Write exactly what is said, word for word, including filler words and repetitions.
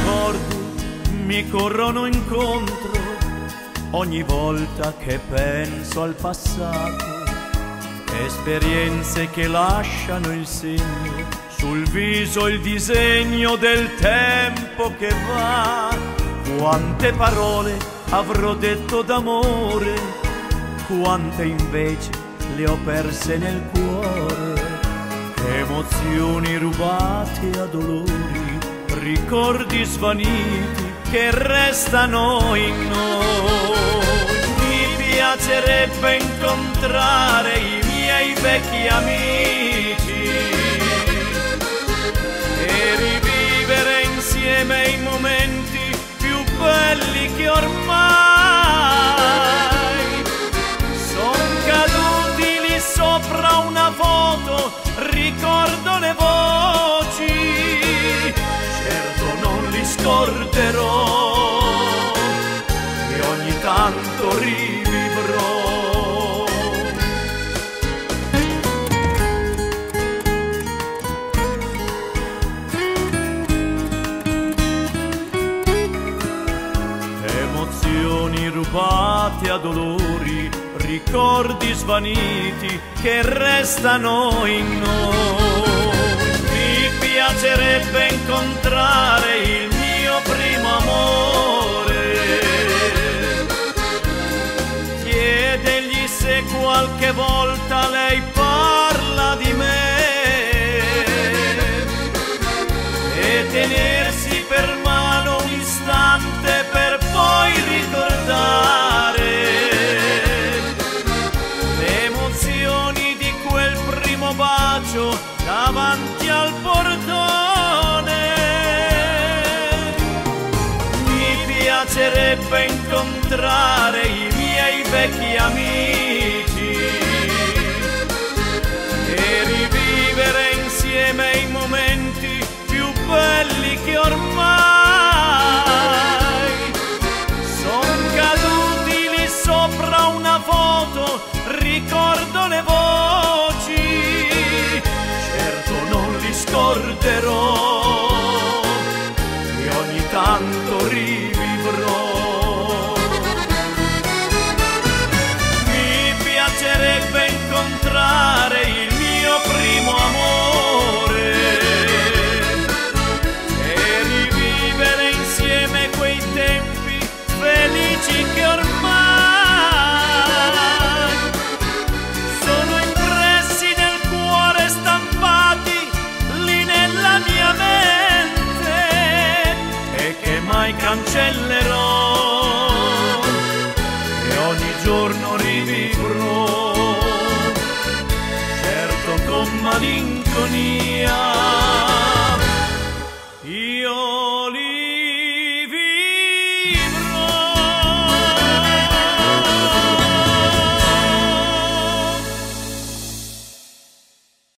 ricordi mi corrono incontro ogni volta che penso al passato. Esperienze che lasciano il segno sul viso, il disegno del tempo che va. Quante parole avrò detto d'amore, quante invece le ho perse nel cuore. Che emozioni rubate a dolori, ricordi svaniti che restano in noi. Mi piacerebbe incontrare i miei vecchi amici e rivivere insieme i momenti più belli che ormai son caduti lì sopra una foto. Ricordo le voci, certo non li scorderò e ogni tanto rivivrò. Emozioni rubate a dolori, ricordi svaniti che restano in noi. Mi piacerebbe incontrare il mio primo amore, chiedergli se qualche volta lei parla di me e tenersi per mano un istante per poi ricordare le emozioni di quel primo bacio davanti al portone. Mi piacerebbe incontrare i miei vecchi amici e rivivere insieme i momenti più belli che ormai son caduti lì sopra una foto. Ricordo le voci, certo non li scorderò e ogni tanto rivivrò. Mi piacerebbe incontrare il mio primo amore e rivivere insieme quei tempi felici che ormai sono impressi nel cuore, stampati lì nella mia mente e che mai cancellerò e ogni giorno rivivrò, certo con malinconia.